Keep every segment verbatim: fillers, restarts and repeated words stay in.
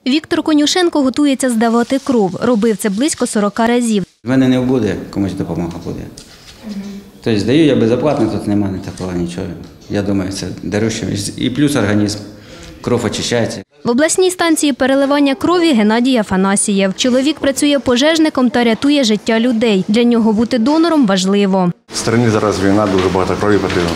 Віктор Конюшенко готується здавати кров. Робив це близько сорока разів. В мене не буде, комусь допомога буде. Тобто здаю я безоплатно, тут немає такого нічого. Я думаю, це дорожче. І плюс організм, кров очищається. В обласній станції переливання крові Геннадій Афанасієв. Чоловік працює пожежником та рятує життя людей. Для нього бути донором важливо. В країні зараз війна, дуже багато крові потрібно.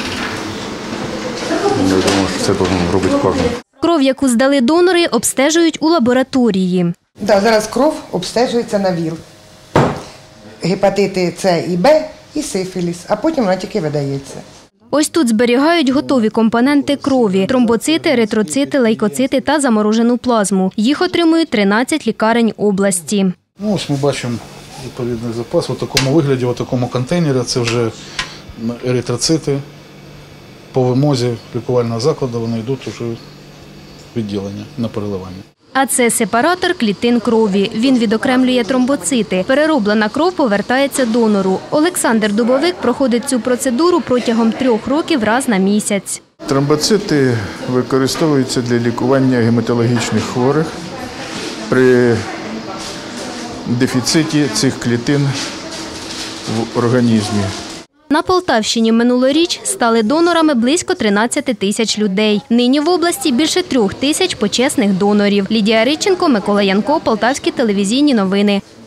Я думаю, що це повинен робити кожен. Кров, яку здали донори, обстежують у лабораторії. Да, зараз кров обстежується на ВІЛ. Гепатити С і Б і сифіліс, а потім вона тільки видається. Ось тут зберігають готові компоненти крові – тромбоцити, еритроцити, лейкоцити та заморожену плазму. Їх отримують тринадцять лікарень області. Ну, ось ми бачимо відповідний запас у такому вигляді, у такому контейнері. Це вже еритроцити. По вимозі лікувального закладу вони йдуть уже в відділення на переливання. А це сепаратор клітин крові. Він відокремлює тромбоцити. Перероблена кров повертається донору. Олександр Дубовик проходить цю процедуру протягом трьох років раз на місяць. Тромбоцити використовуються для лікування гематологічних хворих при дефіциті цих клітин в організмі. На Полтавщині минулоріч стали донорами близько тринадцяти тисяч людей. Нині в області більше трьох тисяч почесних донорів. Лідія Риченко, Микола Янко, Полтавські телевізійні новини.